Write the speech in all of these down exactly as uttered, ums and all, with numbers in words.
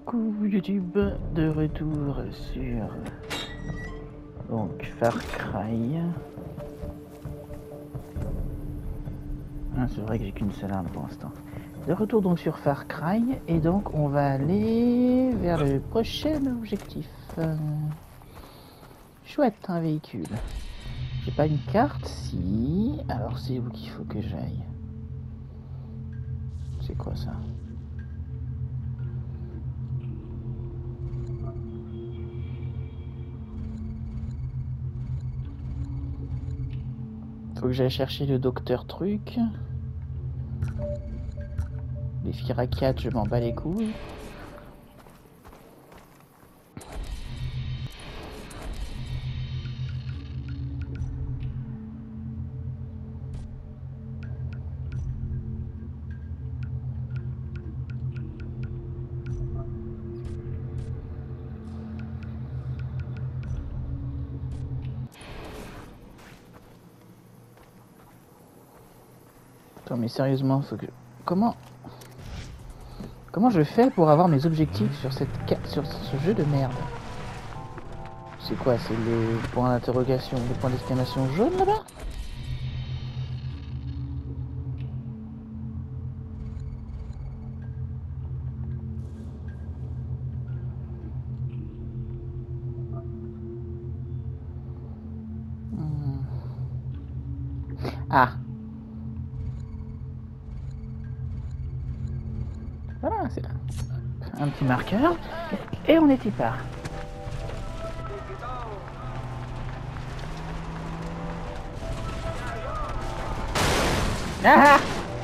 Coucou YouTube, de retour sur donc Far Cry. Ah, c'est vrai que j'ai qu'une seule arme pour l'instant. De retour donc sur Far Cry et donc on va aller vers le prochain objectif. Euh... Chouette, un véhicule. J'ai pas une carte, si. Alors c'est où qu'il faut que j'aille? C'est quoi ça? Faut que j'aille chercher le docteur truc. Les Firakiat, je m'en bats les couilles. Attends, mais sérieusement, faut que... Comment... Comment je fais pour avoir mes objectifs sur cette carte, sur ce jeu de merde? C'est quoi? C'est les points d'interrogation, les points d'exclamation jaunes là-bas? hmm. Ah! Voilà, c'est là. Un petit marqueur. Et on est y part. Ah!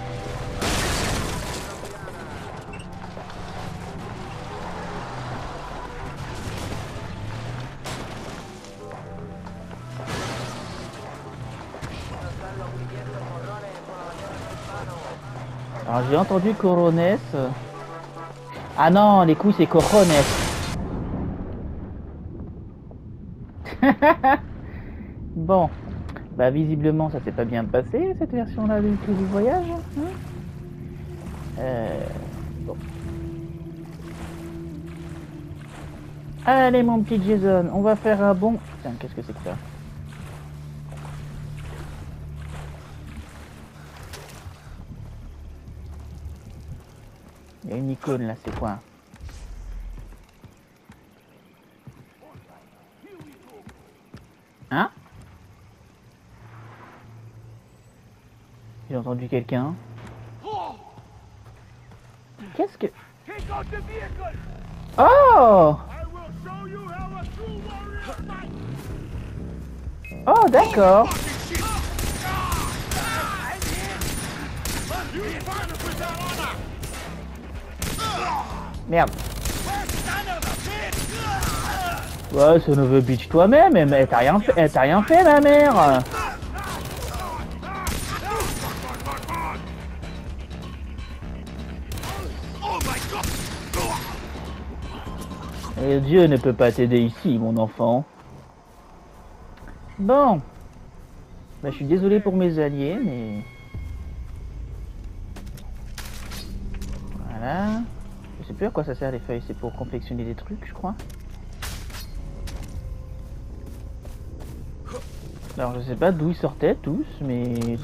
Alors j'ai entendu Corones. Ah non, les couilles c'est Corones. Bon, bah visiblement ça s'est pas bien passé cette version-là du tout du voyage. Hein euh, bon. Allez mon petit Jason, on va faire un bon... Putain, qu'est-ce que c'est que ça? Il y a une icône là, c'est quoi? Hein? J'ai entendu quelqu'un. Qu'est-ce que... Oh! Oh, d'accord. Merde. Ouais, ça ne veut bitch toi-même, mais t'as rien fait, t'as rien fait, ma mère. Et Dieu ne peut pas t'aider ici, mon enfant. Bon. Bah, je suis désolé pour mes alliés, mais... Voilà. Je sais plus à quoi ça sert les feuilles, c'est pour confectionner des trucs, je crois. Alors, je sais pas d'où ils sortaient tous, mais...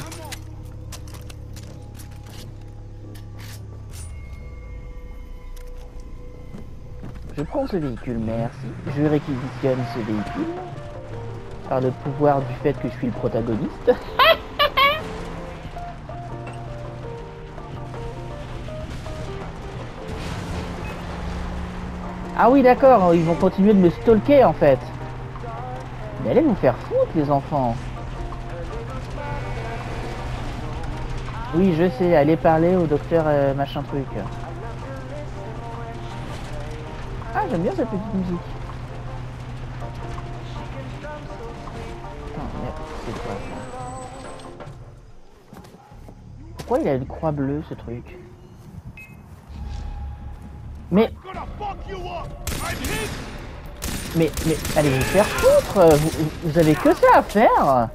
Je prends ce véhicule, merci. Je réquisitionne ce véhicule. Par le pouvoir du fait que je suis le protagoniste. Ah oui, d'accord, ils vont continuer de me stalker en fait. Mais allez vous faire foutre, les enfants. Oui, je sais, allez parler au docteur euh, machin truc. Ah, j'aime bien cette petite musique. Attends, merde, c'est quoi ça? Pourquoi il a une croix bleue, ce truc? Mais... Mais, mais, allez vous faire foutre, vous, vous avez que ça à faire.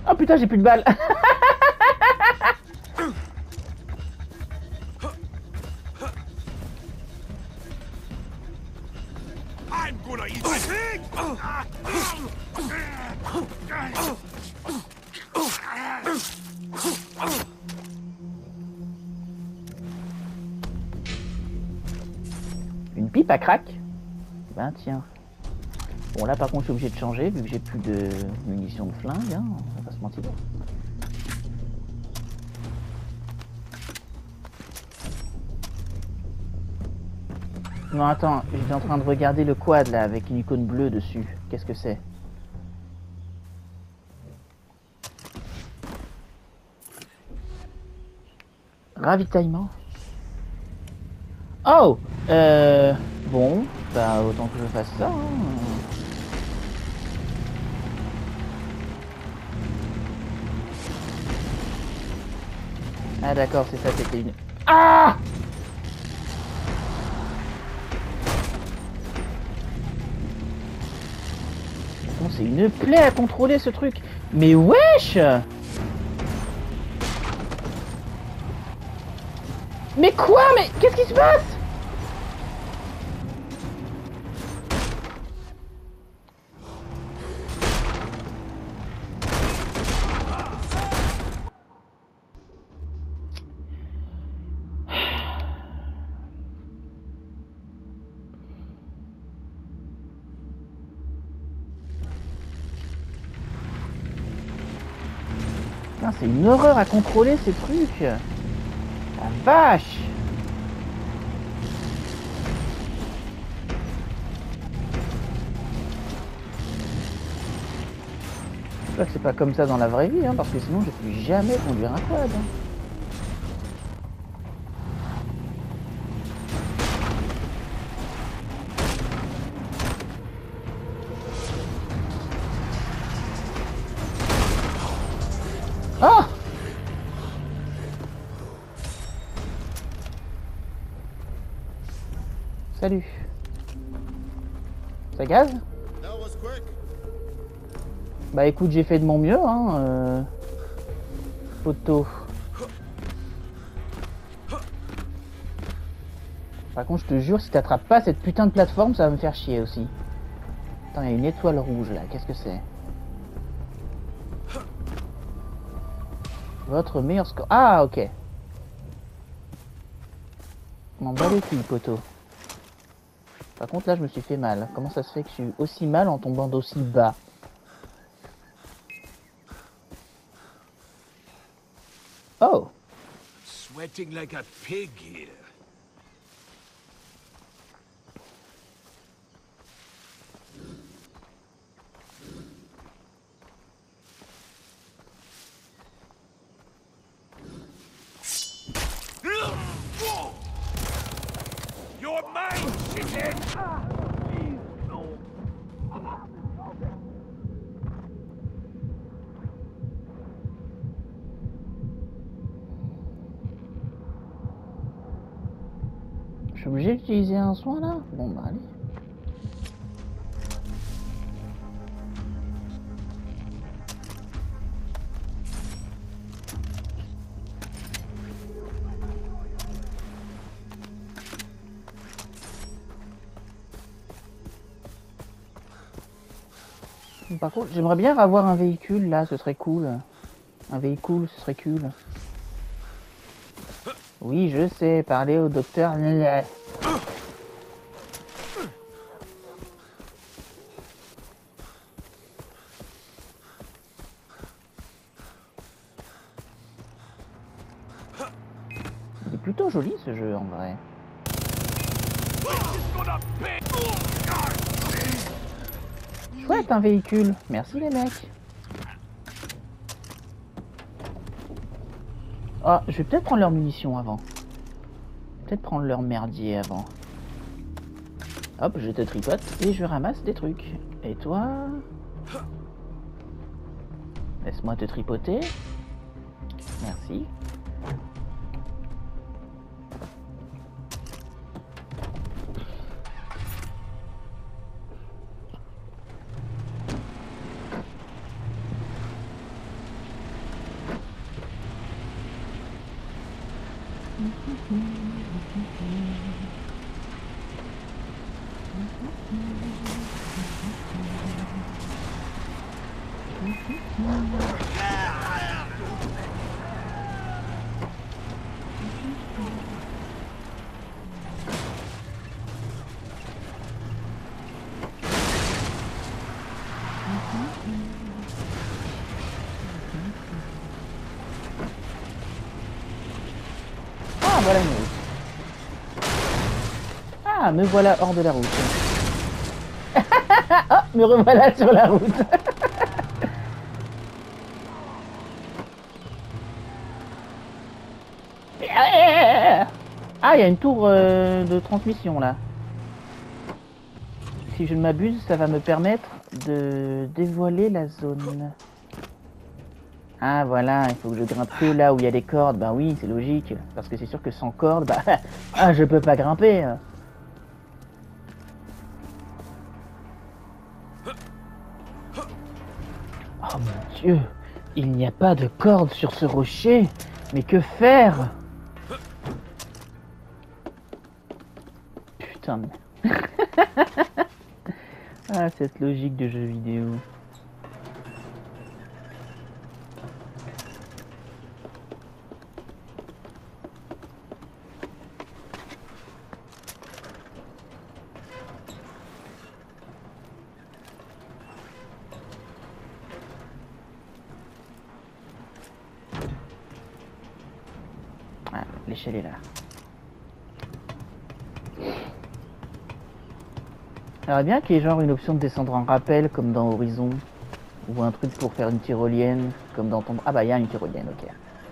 Oh putain, j'ai plus de balles. Une pipe à crack. Ben tiens. Bon là par contre je suis obligé de changer vu que j'ai plus de munitions de flingue, hein, on va pas se mentir. Non attends, j'étais en train de regarder le quad là avec une icône bleue dessus. Qu'est-ce que c'est? Ravitaillement. Oh euh... Bon, bah autant que je fasse ça. Hein. Ah d'accord, c'est ça, c'était une... Ah! Bon, c'est une plaie à contrôler ce truc. Mais wesh! Mais quoi? Mais qu'est-ce qui se passe? C'est une horreur à contrôler ces trucs. La vache. J'espère que c'est pas comme ça dans la vraie vie, hein, parce que sinon je ne peux jamais conduire un quad. Hein. Ah! Salut. Ça gaz? Bah écoute, j'ai fait de mon mieux, hein. Euh... Photo. Par contre, je te jure, si t'attrapes pas cette putain de plateforme, ça va me faire chier aussi. Attends, il y a une étoile rouge là, qu'est-ce que c'est? Votre meilleur score. Ah, ok. M'en bats les couilles, poteau. Par contre, là, je me suis fait mal. Comment ça se fait que je suis aussi mal en tombant d'aussi bas? Oh! Sweating like a pig here. You're mine, shithead! Je suis obligé d'utiliser un soin là? Bon bah allez. Par contre, j'aimerais bien avoir un véhicule là, ce serait cool. Un véhicule, ce serait cool. Oui, je sais, parler au docteur. Il est plutôt joli ce jeu en vrai. Chouette un véhicule, merci les mecs. Ah, je vais peut-être prendre leurs munitions avant. Peut-être prendre leur merdier avant. Hop, je te tripote et je ramasse des trucs. Et toi? Laisse-moi te tripoter. Merci. Ah, voilà une route. Ah, me voilà hors de la route. Oh, me revoilà sur la route. Ah, il y a une tour euh, de transmission là. Si je ne m'abuse, ça va me permettre de dévoiler la zone. Ah voilà, il faut que je grimpe que là où il y a des cordes. Bah oui, c'est logique. Parce que c'est sûr que sans cordes, bah ah, je peux pas grimper. Oh mon Dieu, il n'y a pas de cordes sur ce rocher. Mais que faire? Putain de... Ah, cette logique de jeu vidéo. Ah, l'échelle est là. J'aimerais bien qu'il y ait genre une option de descendre en rappel comme dans Horizon. Ou un truc pour faire une tyrolienne comme dans Tomb... Ah bah il y a une tyrolienne, ok.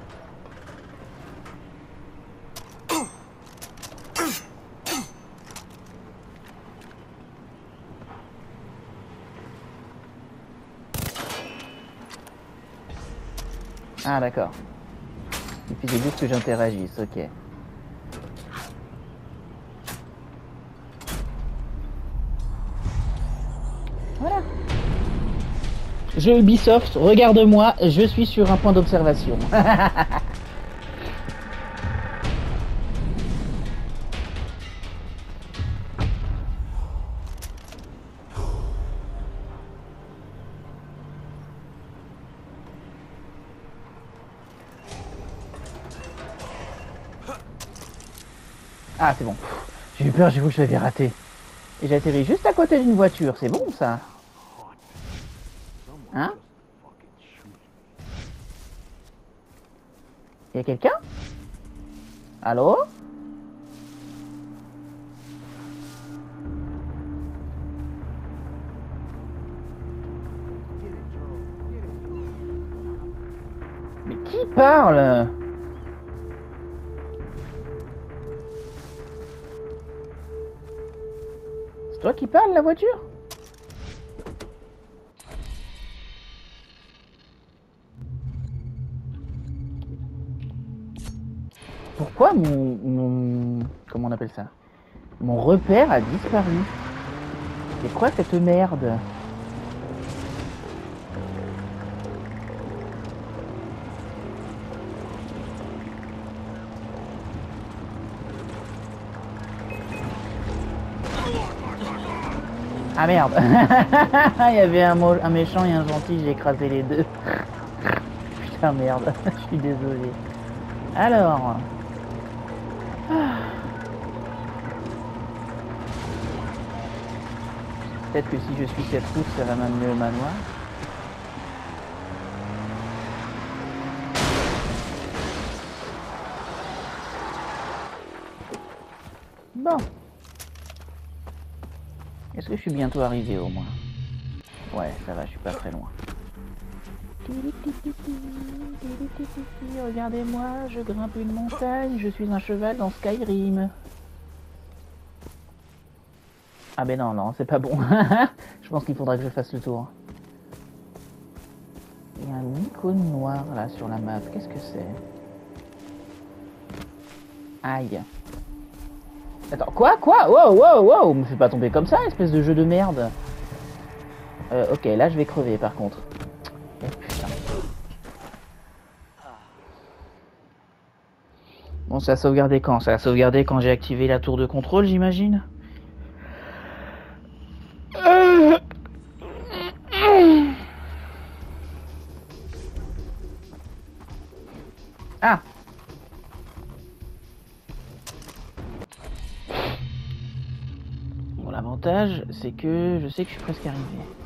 Ah d'accord. Il suffisait juste que j'interagisse, ok. Voilà. Jeu Ubisoft, regarde-moi, je suis sur un point d'observation. Ah c'est bon. J'ai eu peur, j'ai vu que je l'avais raté. Et j'ai atterri juste à côté d'une voiture, c'est bon ça? Hein? Y'a quelqu'un? Allô? Mais qui parle? C'est toi qui parles, la voiture? Pourquoi mon, mon... Comment on appelle ça? Mon repère a disparu. C'est quoi cette merde? Ah merde. Il y avait un, un méchant et un gentil, j'ai écrasé les deux. Putain merde, je suis désolé. Alors... Peut-être que si je suis cette route, ça va m'amener au manoir. Bon. Est-ce que je suis bientôt arrivé au moins? Ouais, ça va, je suis pas très loin. Regardez-moi, je grimpe une montagne, je suis un cheval dans Skyrim. Ah ben non, non, c'est pas bon. Je pense qu'il faudra que je fasse le tour. Il y a une icône noire là sur la map, qu'est-ce que c'est? Aïe. Attends, quoi? Quoi? Wow, wow, wow! Me fais pas tomber comme ça, espèce de jeu de merde. Euh, ok, là je vais crever par contre. Oh, putain. Bon, Bon, ça a sauvegardé quand? Ça a sauvegardé quand j'ai activé la tour de contrôle, j'imagine. Euh... Ah. Bon, l'avantage, c'est que je sais que je suis presque arrivé.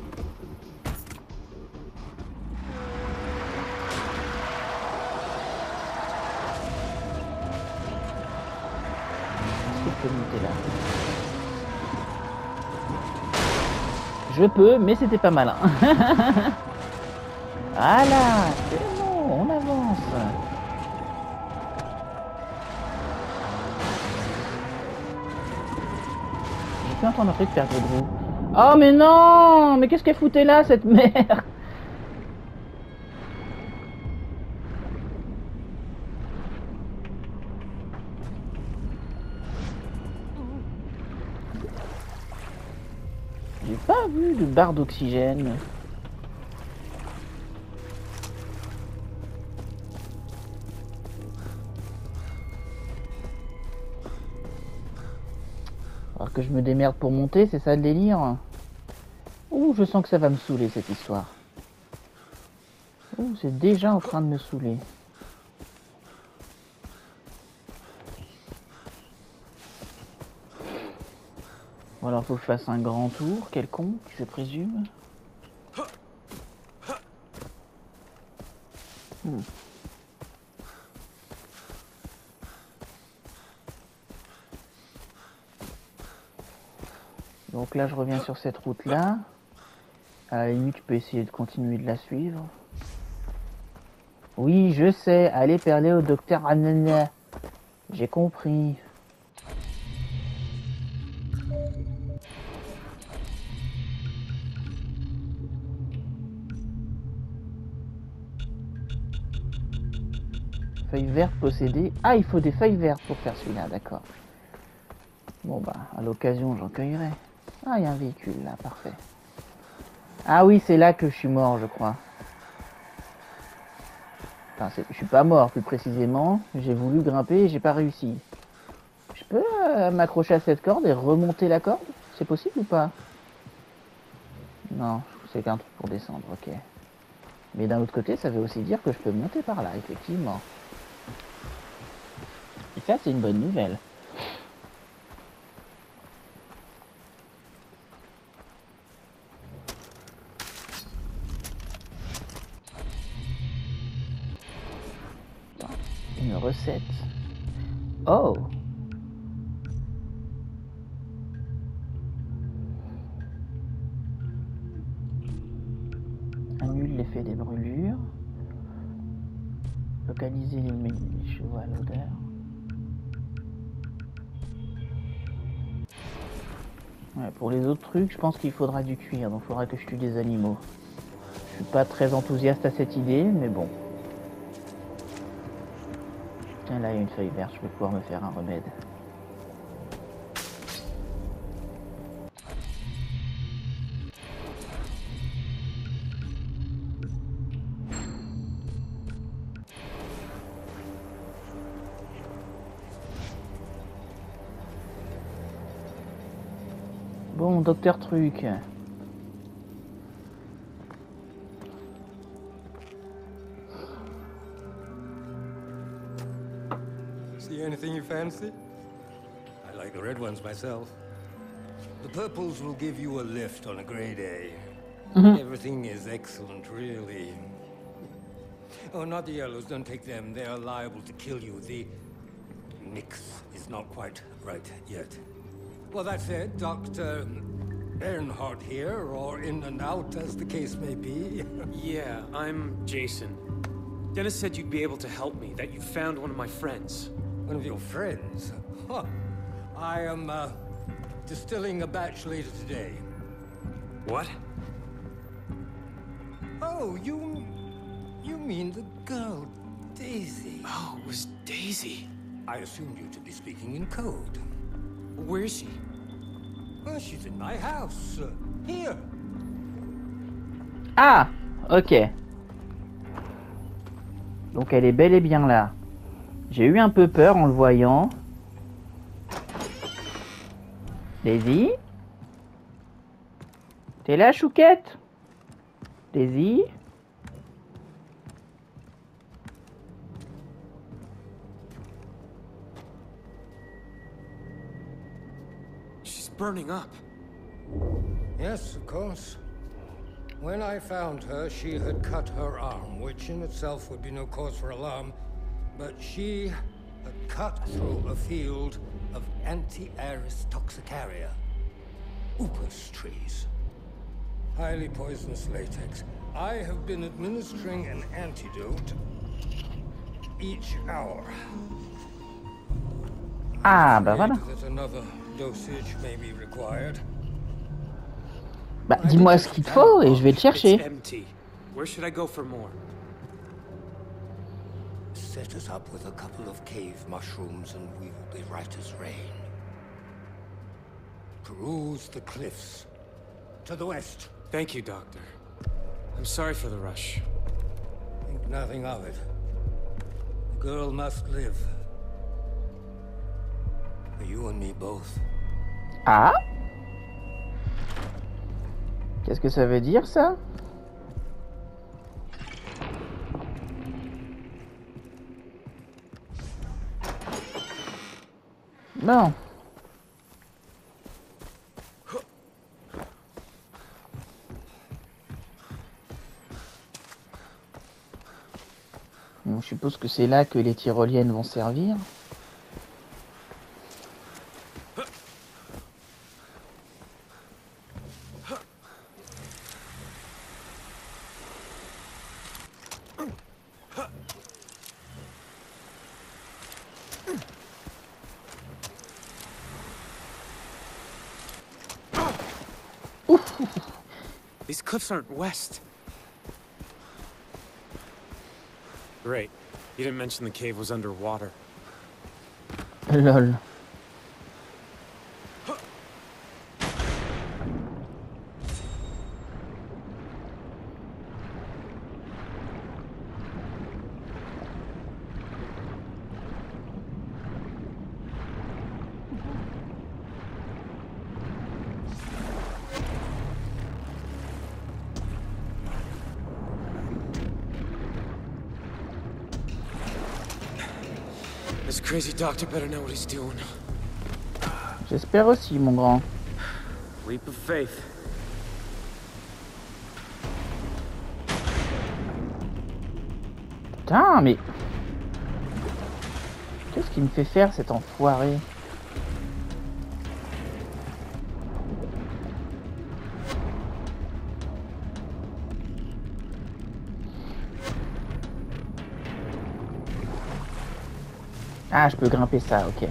Est-ce que je peux monter là? Je peux, mais c'était pas malin. Voilà, c'est bon, on avance. J'ai pu entendre un truc faire de gros. Oh mais non! Mais qu'est-ce qu'elle foutait là, cette merde? J'ai pas vu de barre d'oxygène. Alors que je me démerde pour monter, c'est ça le délire? Ouh, je sens que ça va me saouler cette histoire. Ouh, c'est déjà en train de me saouler. Bon alors faut que je fasse un grand tour quelconque, je présume. Hmm. Donc là je reviens sur cette route là. À la limite je peux essayer de continuer de la suivre. Oui je sais, allez parler au docteur Anana. J'ai compris. Feuilles vertes possédées. Ah, il faut des feuilles vertes pour faire celui-là, d'accord. Bon bah, à l'occasion, j'en cueillerai. Ah, il y a un véhicule là, parfait. Ah oui, c'est là que je suis mort, je crois. Enfin, je suis pas mort, plus précisément. J'ai voulu grimper et j'ai pas réussi. Je peux euh, m'accrocher à cette corde et remonter la corde? C'est possible ou pas? Non, c'est qu'un truc pour descendre, ok. Mais d'un autre côté, ça veut aussi dire que je peux monter par là, effectivement. Et ça, c'est une bonne nouvelle. Une recette. Oh! Annule l'effet des brûlures. Localiser les, les chevaux à l'odeur. Ouais, pour les autres trucs, je pense qu'il faudra du cuir, donc il faudra que je tue des animaux. Je suis pas très enthousiaste à cette idée, mais bon. Tiens, là il y a une feuille verte, je vais pouvoir me faire un remède. Bon, docteur Truc. See anything you fancy? I like the red ones myself. The purples will give you a lift on a grey day. Mm-hmm. Everything is excellent, really. Oh, not the yellows, don't take them. They are liable to kill you. The mix is not quite right yet. Well, that's it, Doctor Earnhardt here, or in and out, as the case may be. Yeah, I'm Jason. Dennis said you'd be able to help me, that you found one of my friends. One of your friends? Huh. I am, uh, distilling a batch later today. What? Oh, you... you mean the girl, Daisy. Oh, it was Daisy. I assumed you to be speaking in code. Where is she? Well, she's in my house. Uh, here. Ah, ok. Donc elle est bel et bien là. J'ai eu un peu peur en le voyant. Daisy? T'es là, Chouquette? Daisy? She's burning up. Yes, of course. When I found her, she had cut her arm, which in itself would be no cause for alarm, but she had cut through a field of Anti-Aris toxicaria, upas trees. Highly poisonous latex. I have been administering an antidote each hour. Ah, bah voilà. That another dosage may be required. Bah, dis-moi ce qu'il te faut et je vais le chercher. It's empty. Where should I go for more? Set us up with a couple of cave mushrooms and we will be right as rain. Peruse the cliffs. To the west. Thank you, Doctor. I'm sorry for the rush. Think nothing of it. The girl must live. For you and me both. Ah? Qu'est-ce que ça veut dire, ça? Bon. Bon, je suppose que c'est là que les tyroliennes vont servir. These cliffs aren't west. Great. You didn't mention the cave was underwater. Lol. This crazy doctor better know what he's doing. J'espère aussi, mon grand. Leap of faith. Putain, mais... Qu'est-ce qu'il me fait faire, cet enfoiré? Ah, je peux grimper ça, ok.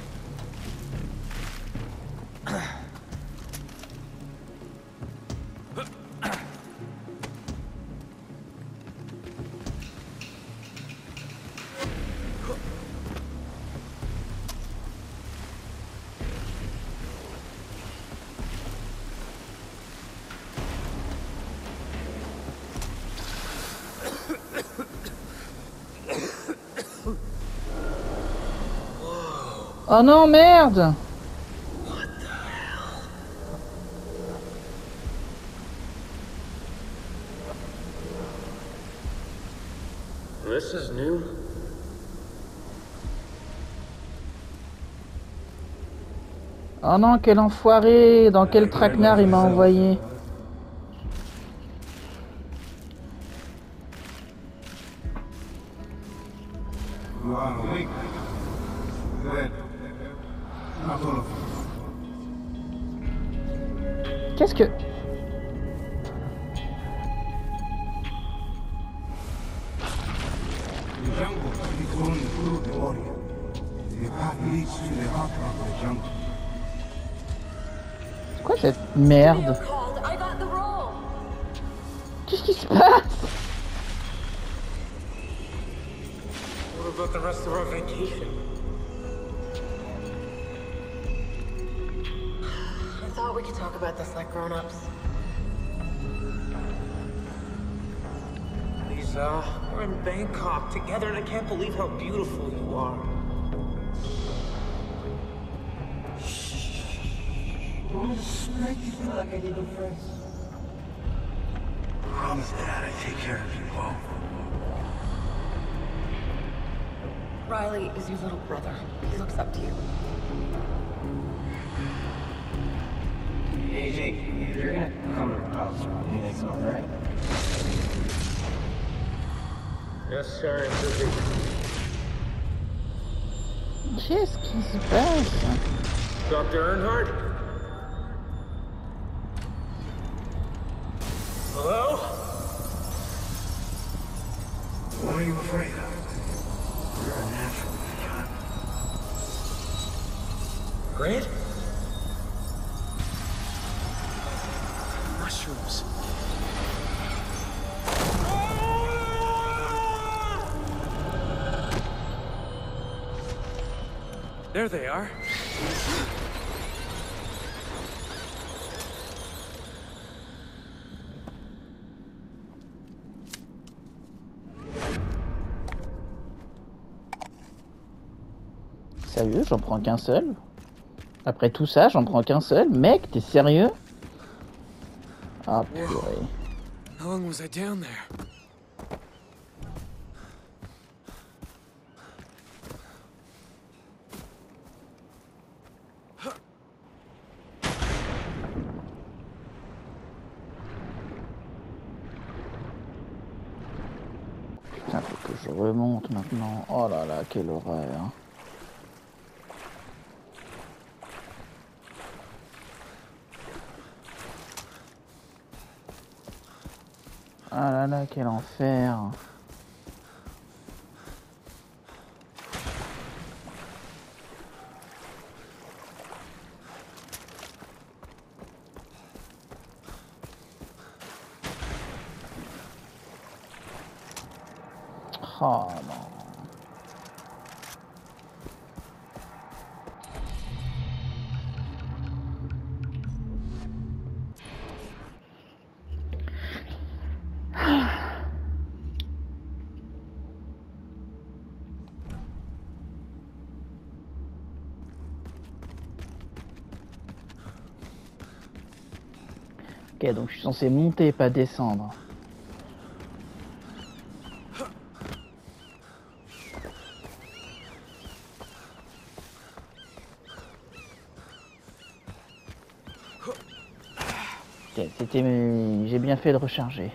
Oh non, merde! What the hell? This is new. Oh non, quel enfoiré! Dans quel traquenard il m'a envoyé? You are awake. Dead. Not all of you. Qu'est-ce que... The jungle is only through the warrior. The path leads to the heart of the jungle. C'est quoi cette merde? Qu'est-ce qui se passe? What about the rest of our vacation? I thought we could talk about this like grown-ups. These Val. We're in Bangkok together, and I can't believe how beautiful you are. Don't make you feel like I need a friend. Promise Dad I'd take care of you both. Riley is your little brother. He looks up to you. Hey, Jake, if you're gonna come to our house, you think so, right? Yes, sir, it's busy. Qu'est-ce qui se passe? Doctor Earnhardt? Hello? What are you afraid of? You're a natural, John. Grant? Mushrooms. There they are. Sérieux, j'en prends qu'un seul? Après tout ça, j'en prends qu'un seul? Mec, t'es sérieux? Ah purée. How long was I down there? Putain, faut que je remonte maintenant. Oh là là, quelle horreur. Ah là là, quel enfer. Oh non. Ok, donc je suis censé monter, pas descendre. Ok, c'était mes... J'ai bien fait de recharger.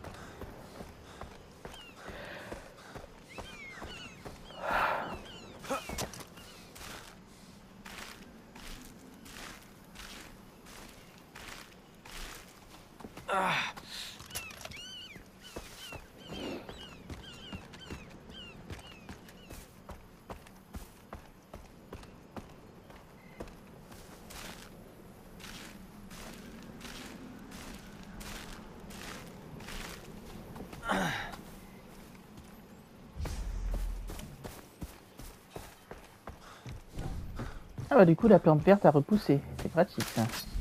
Ah bah du coup la plante verte a repoussé, c'est pratique ça.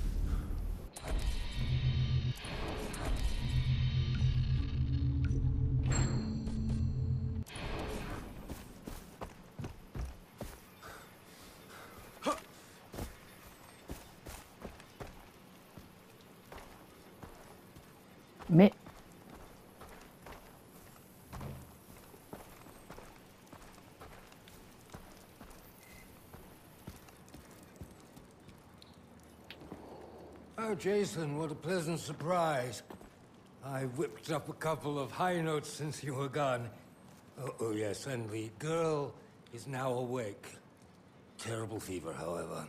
Mais Oh, Jason, what a pleasant surprise. I whipped up a couple of high notes since you were gone. Oh, oh yes, and the girl is now awake. Terrible fever, however.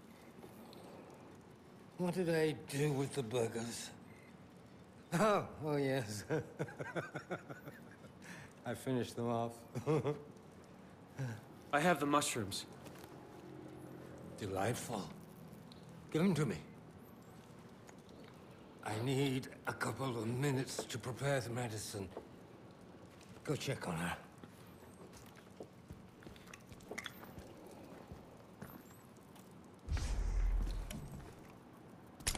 What did I do with the burgers? Oh, oh yes. I finished them off. I have the mushrooms. Delightful. Give them to me. I need a couple of minutes to prepare the medicine. Go check on her.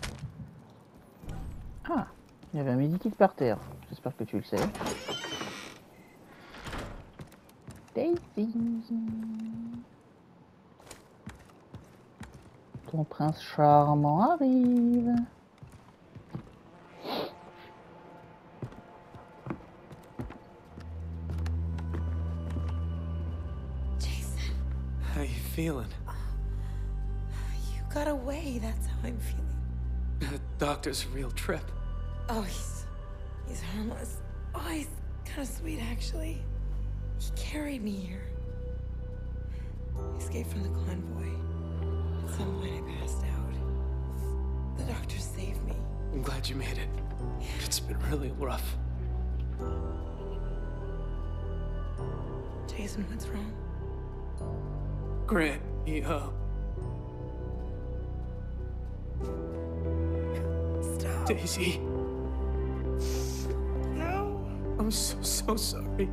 ah, il y avait un medikit par terre. J'espère que tu le sais. Daisy. Ton prince charmant arrive. Jason. How you feeling? You got away, that's how I'm feeling. The doctor's a real trip. Oh, he's... he's harmless. Oh, he's kind of sweet, actually. He carried me here. I escaped from the convoy. At some point, I passed out. The doctor saved me. I'm glad you made it. It's been really rough. Jason, what's wrong? Grant, he, uh... Stop. Daisy, No. I'm so, so sorry.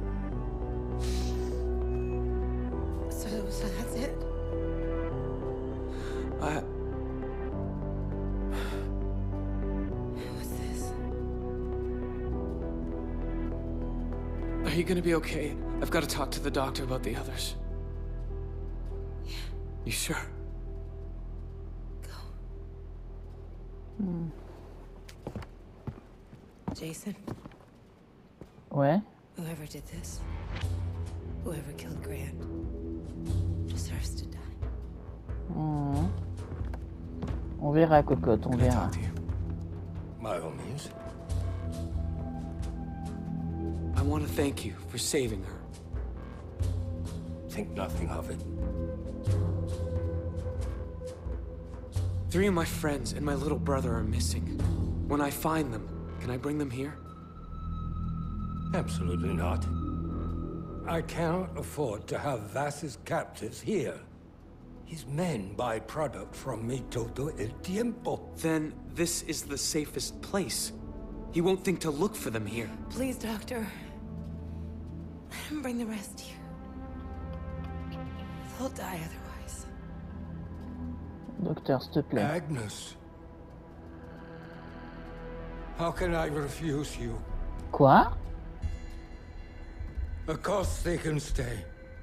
So, so that's it? I... What's this? Are you gonna be okay? I've got to talk to the doctor about the others. Yeah. You sure? Go. Jason, Ouais. whoever did this, whoever killed Grant, deserves to die. Hmm. On verra, cocotte, on Can I verra. talk to you? By all means. I want to thank you for saving her. Think nothing of it. Three of my friends and my little brother are missing. When I find them, can I bring them here? Absolutely not. I cannot afford to have Vass's captives here. His men buy product from me todo el tiempo. Then this is the safest place. He won't think to look for them here. Please, Doctor. Let him bring the rest here. They'll die otherwise. Docteur, s'il te plaît. Agnes. How can I refuse you? Quoi? Of course they can stay.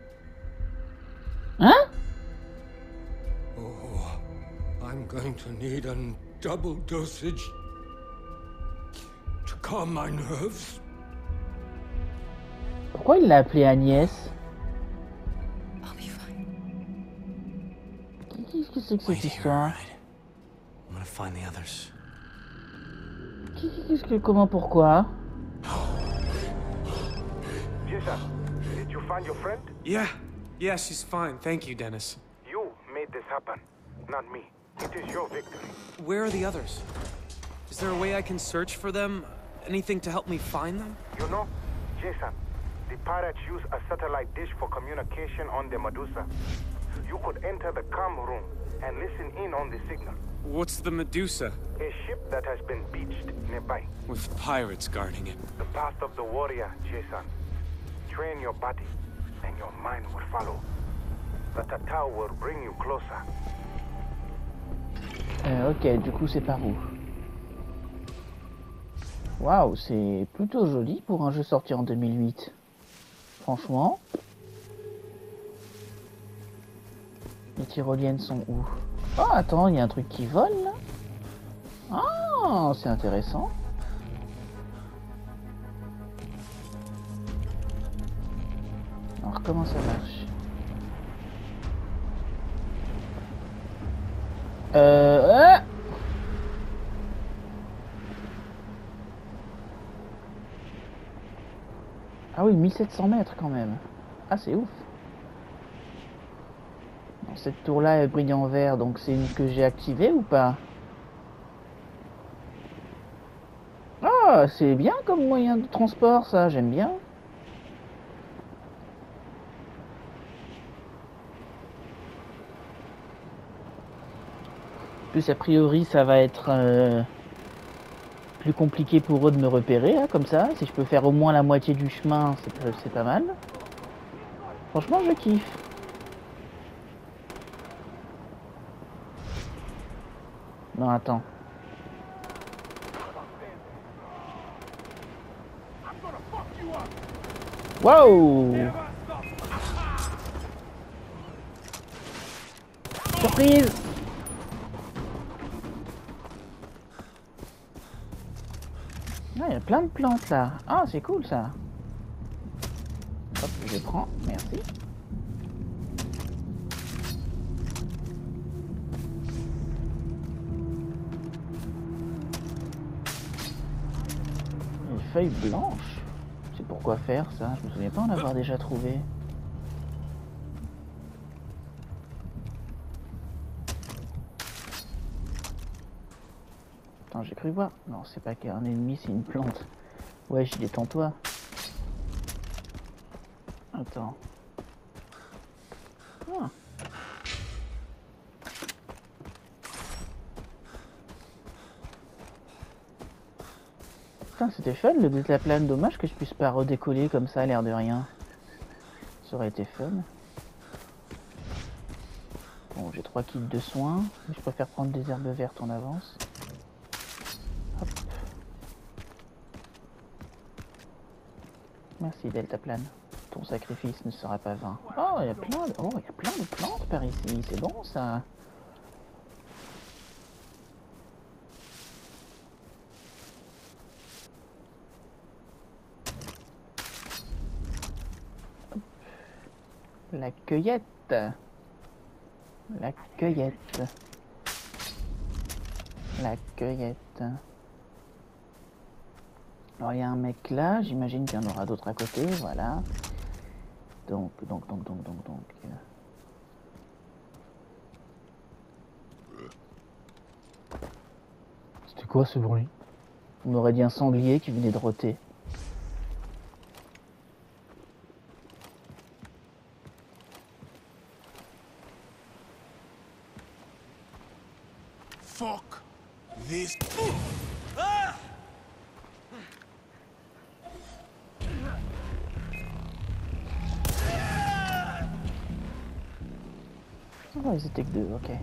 Hein? Oh, I'm going to need a double dosage to calm my nerves. Pourquoi il l'a appelée Agnès? I'll be fine. Qu'est-ce que c'est que Wait cette here, histoire? alright? I'm gonna find the others. Qu'est-ce que... Comment, pourquoi? Jason, did you find your friend? Yeah, yeah, she's fine. Thank you, Dennis. You made this happen, not me. It is your victory. Where are the others? Is there a way I can search for them? Anything to help me find them? You know, Jason, the pirates use a satellite dish for communication on the Medusa. You could enter the comm room and listen in on the signal. What's the Medusa? A ship that has been beached nearby. With pirates guarding it. The path of the warrior, Jason. Train your body, and your mind will follow. The Tatao will bring you closer. Euh, ok, du coup, c'est par où? Waouh, c'est plutôt joli pour un jeu sorti en deux mille huit. Franchement. Les tyroliennes sont où? Oh, attends, il y a un truc qui vole là. Ah, c'est intéressant. Alors, comment ça marche? Euh... euh Ah oui, mille sept cents mètres quand même. Ah, c'est ouf. Bon, cette tour-là est brille en vert, donc c'est une que j'ai activée ou pas? Ah, c'est bien comme moyen de transport, ça, j'aime bien. En plus, a priori, ça va être euh, plus compliqué pour eux de me repérer, hein, comme ça. Si je peux faire au moins la moitié du chemin, c'est pas mal. Franchement, je kiffe. Non, attends. Wow! surprise! Ah, il y a plein de plantes là. Ah, c'est cool ça. Hop, je prends. Merci. Une feuille blanche. C'est pourquoi faire ça? Je me souviens pas en avoir déjà trouvé. Attends, j'ai cru voir. Non, c'est pas qu'un ennemi, c'est une plante. Ouais, je détends-toi. Attends. Ah. Putain, c'était fun le détaplane. Dommage que je puisse pas redécoller comme ça, l'air de rien. Ça aurait été fun. Bon, j'ai trois kits de soins, mais je préfère prendre des herbes vertes en avance. Hop. Merci Deltaplane. Ton sacrifice ne sera pas vain. Oh, il y a plein de... Oh, il y a plein de plantes par ici. C'est bon ça. La cueillette. La cueillette. La cueillette. Alors il y a un mec là, j'imagine qu'il y en aura d'autres à côté, voilà. Donc, donc, donc, donc, donc, donc. C'était quoi ce bruit? On aurait dit un sanglier qui venait de rôter. Fuck this. Oh, ils étaient que deux, ok.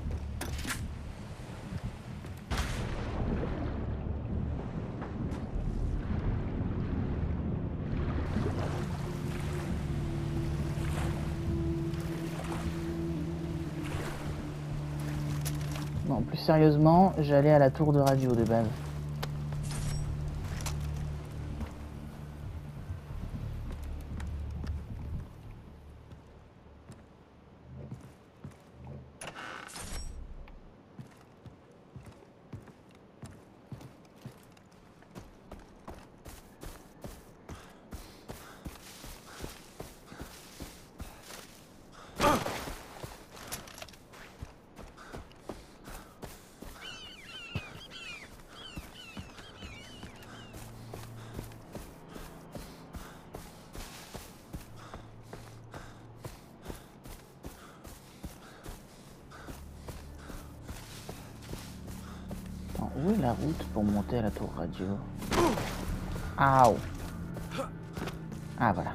Non, plus sérieusement, j'allais à la tour de radio de base. Où est la route pour monter à la tour radio? Aouh! Ah voilà.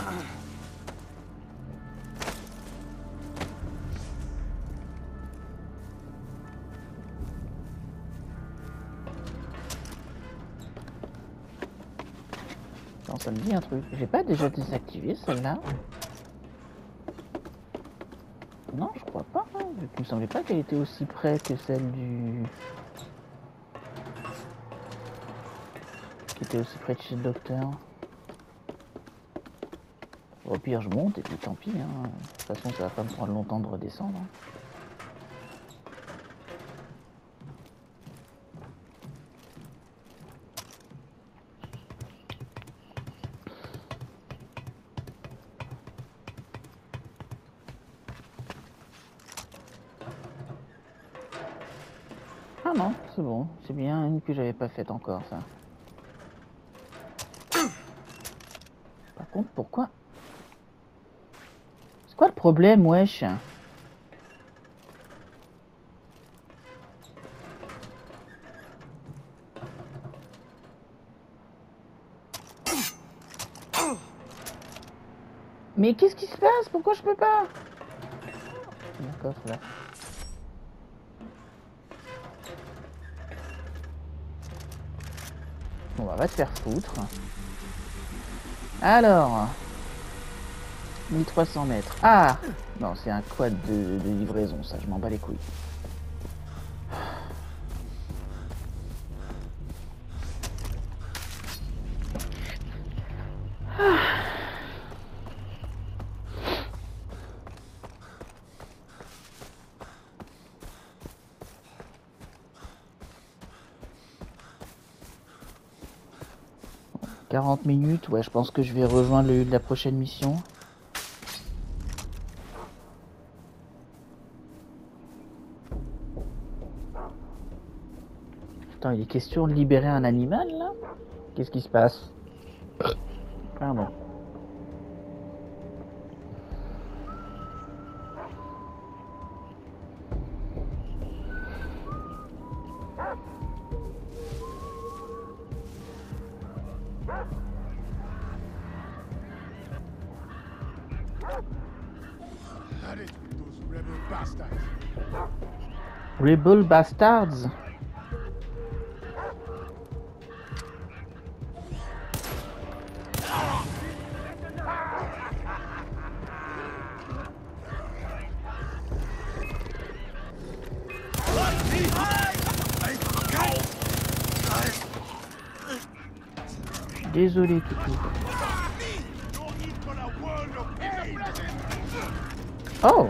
Non, ça me dit un truc. J'ai pas déjà désactivé celle-là? Non, je crois pas. Hein. Il me semblait pas qu'elle était aussi près que celle du... qui était aussi près de chez le docteur. Au pire, je monte et puis tant pis. Hein. De toute façon, ça va pas me prendre longtemps de redescendre. Ah non, c'est bon. C'est bien une que j'avais pas faite encore, ça. Par contre, pourquoi? C'est quoi le problème, wesh? Mais qu'est-ce qui se passe? Pourquoi je peux pas? Le coffre là. Bon, bah, va te faire foutre. Alors. mille trois cents mètres. Ah non, c'est un quad de, de livraison, ça, je m'en bats les couilles. quarante minutes, ouais, je pense que je vais rejoindre le, la prochaine mission. Attends, il est question de libérer un animal, là? Qu'est-ce qui se passe? Pardon. Rebel Bastards. Désolé, toutou. Oh!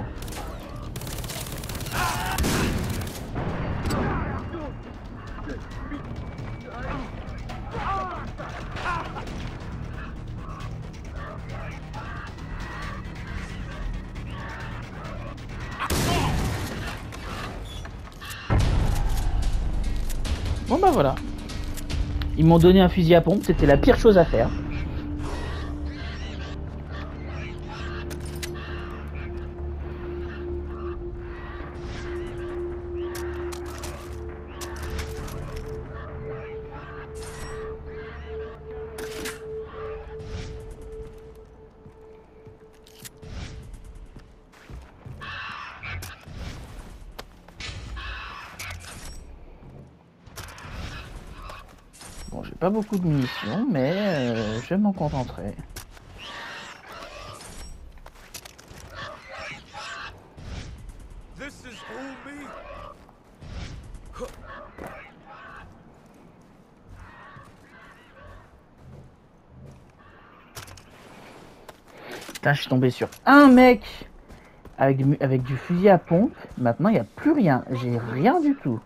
Bon bah voilà. Ils m'ont donné un fusil à pompe, c'était la pire chose à faire. Bon, j'ai pas beaucoup de munitions, mais euh, je m'en contenterai. Putain, je suis tombé sur un mec avec du, avec du fusil à pompe. Maintenant, il n'y a plus rien. J'ai rien du tout.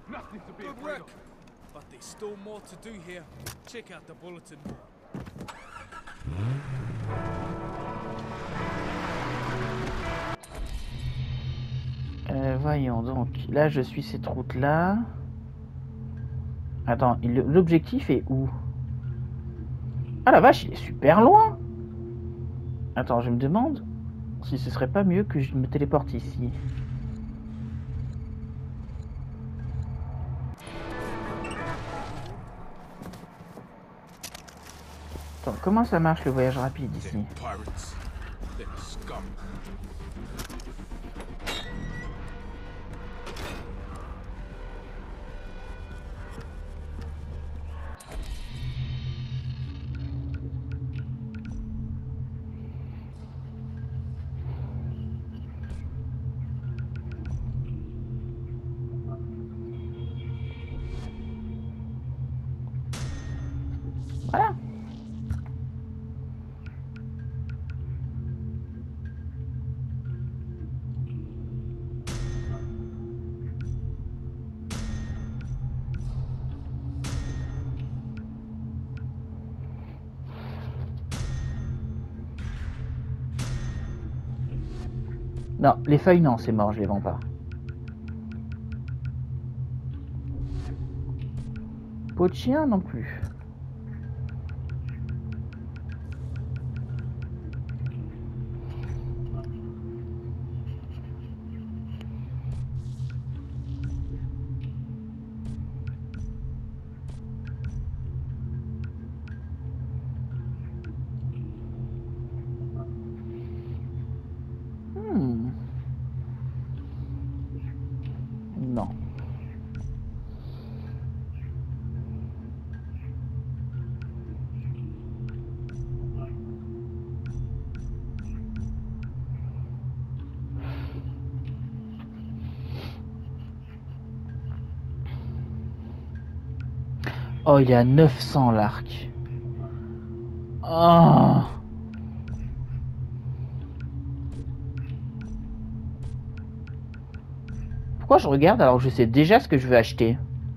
Euh, voyons donc. Là, je suis cette route-là. Attends, l'objectif est où? Ah la vache, il est super loin. Attends, je me demande si ce serait pas mieux que je me téléporte ici. Attends, comment ça marche le voyage rapide ici? Voilà. Non, les feuilles non, c'est mort, je les vends pas. Peau de chien non plus. Oh, il est à neuf cents l'arc. Oh. Pourquoi je regarde alors que je sais déjà ce que je veux acheter?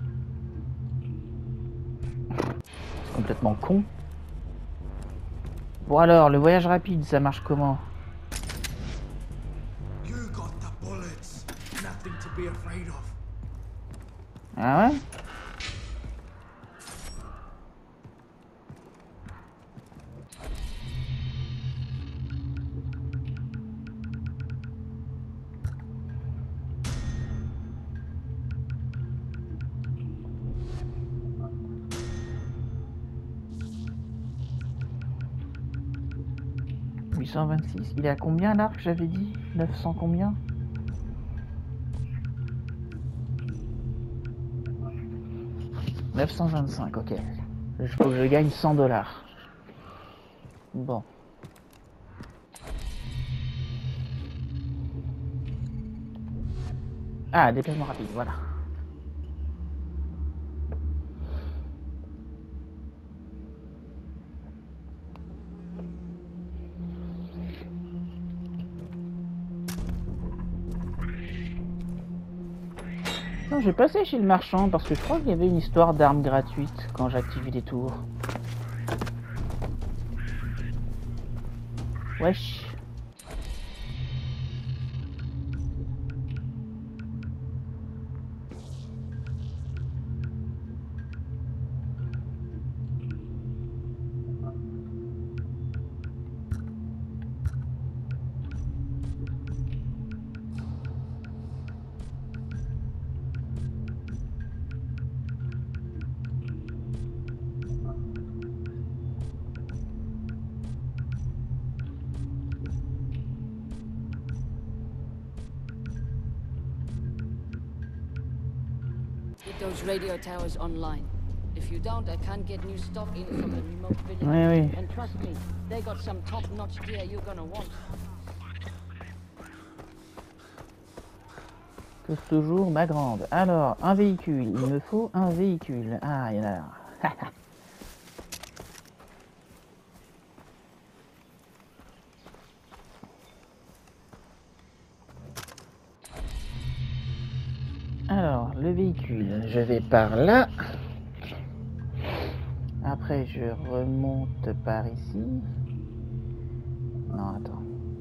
C'est complètement con. Bon alors, le voyage rapide, ça marche comment? Ah ouais? huit cent vingt-six, il est à combien l'arc, j'avais dit? neuf cents combien? neuf cent vingt-cinq, ok. Il faut que je gagne cent dollars. Bon. Ah, déplacement rapide, voilà. Non, j'ai passé chez le marchand parce que je crois qu'il y avait une histoire d'armes gratuites quand j'activais les tours. Wesh. Get those radio towers online. If you don't, I can't get new stuff in from the remote village. Oui, oui. And trust me, they got some top-notch gear you're gonna want. Pose toujours ma grande. Alors, un véhicule. Il me faut un véhicule. Ah, il y en a. Alors, le véhicule, je vais par là. Après, je remonte par ici. Non, attends.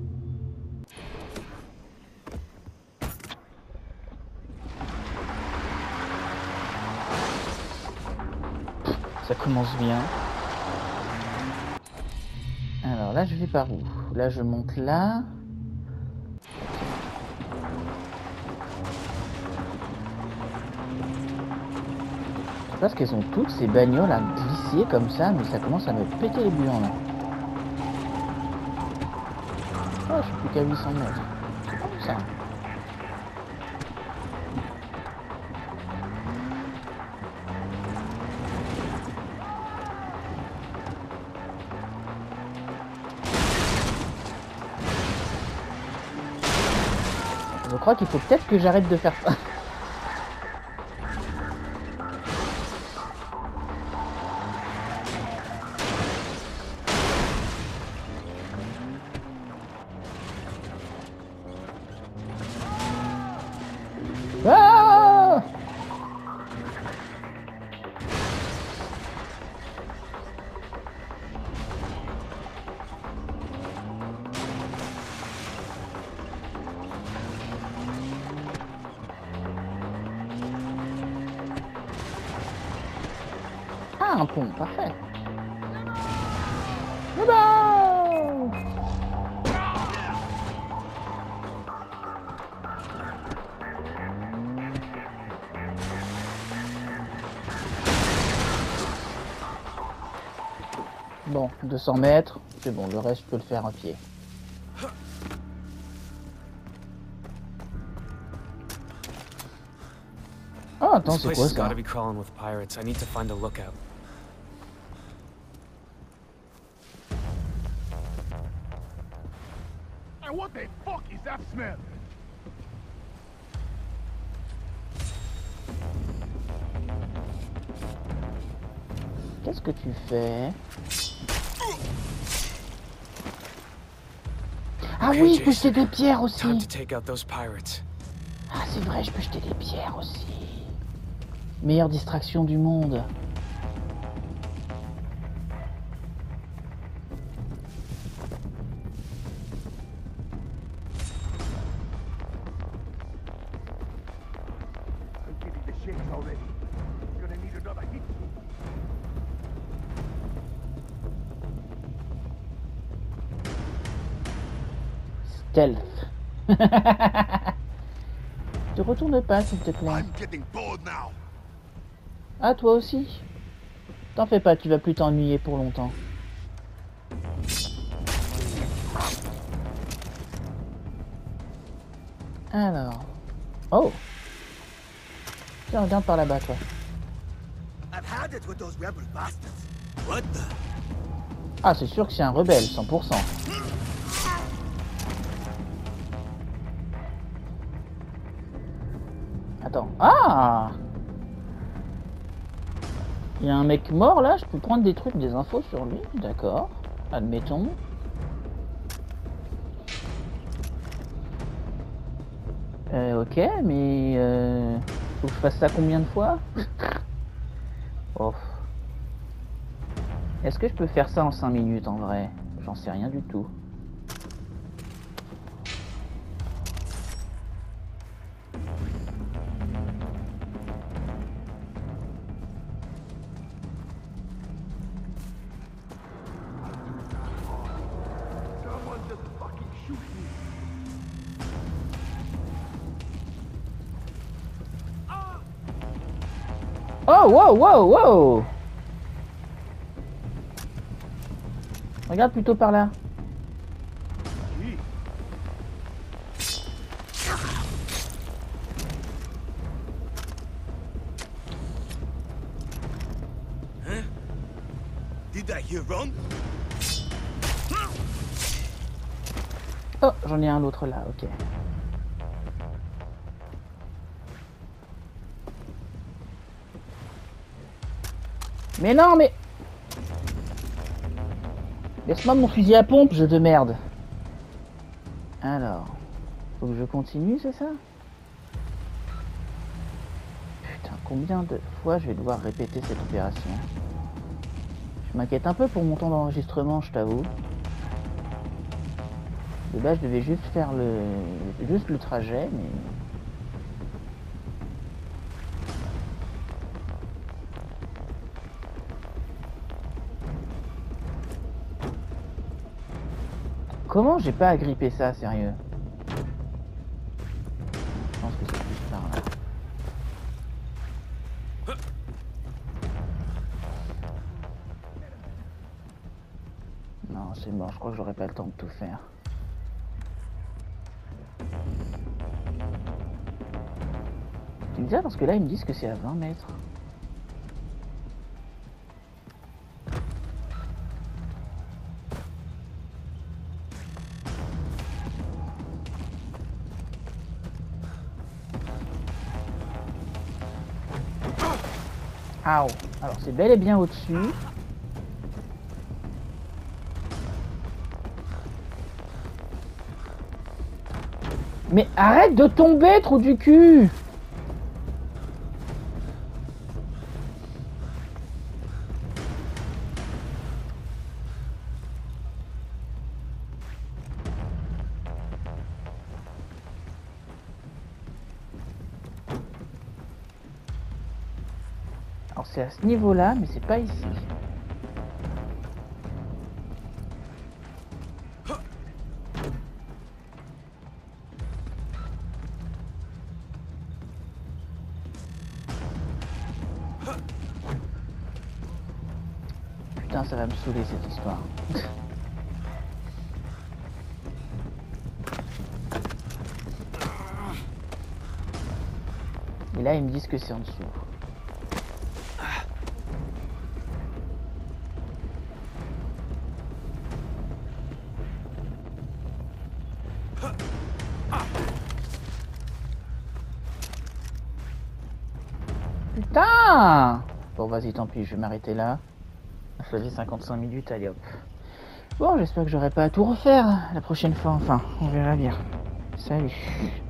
Ça commence bien. Alors là, je vais par où? Là, je monte là. Parce qu'elles ont toutes ces bagnoles à glisser comme ça, mais ça commence à me péter les bouillons là. Oh, je suis plus qu'à huit cents mètres. C'est comme ça. Je crois qu'il faut peut-être que j'arrête de faire ça. Ah! Ah, un pont, parfait. Là-bas! Bon, deux cents mètres, c'est bon, le reste je peux le faire à pied. Oh, attends, c'est quoi ça? What the fuck is that smell? Qu'est-ce que tu fais? Ah Okay, oui, je peux Jason. jeter des pierres Time aussi. to take out those pirates. Ah c'est vrai, je peux jeter des pierres aussi. Meilleure distraction du monde. I'm getting the shakes already. Gonna need another hit. Stealth. Te retourne pas s'il te plaît. I'm getting bored now. Ah toi aussi. T'en fais pas, tu vas plus t'ennuyer pour longtemps. Alors. Oh. Tiens, regarde par là-bas toi. I've had it with those rebel bastards. What the? Ah c'est sûr que c'est un rebelle, cent pour cent. Attends. Ah! Il y a un mec mort là, je peux prendre des trucs, des infos sur lui, d'accord. Admettons. Euh, ok, mais euh, faut que je fasse ça combien de fois? Oh. Est-ce que je peux faire ça en cinq minutes en vrai? J'en sais rien du tout. Someone just fucking shoot me. Oh, wow, wow, wow! Regarde plutôt par là. Gee. Huh? Did I hear wrong? Oh, j'en ai un autre là, ok. Mais non, mais... Laisse-moi mon fusil à pompe, jeu de merde. Alors... Faut que je continue, c'est ça? Putain, combien de fois je vais devoir répéter cette opération? Je m'inquiète un peu pour mon temps d'enregistrement, je t'avoue. De base, je devais juste faire le... juste le trajet, mais... Comment j'ai pas agrippé ça, sérieux? Je pense que c'est plus par là. Non, c'est mort, je crois que j'aurais pas le temps de tout faire. C'est bizarre parce que là ils me disent que c'est à vingt mètres. Aouh. Alors c'est bel et bien au-dessus. Mais arrête de tomber, trou du cul! Alors c'est à ce niveau-là, mais c'est pas ici. Putain, ça va me saouler cette histoire. Et là, ils me disent que c'est en dessous. Putain! Bon, vas-y, tant pis, je vais m'arrêter là. Ça fait cinquante-cinq minutes, allez hop. Bon, j'espère que j'aurai pas à tout refaire la prochaine fois, enfin, on verra bien. Salut.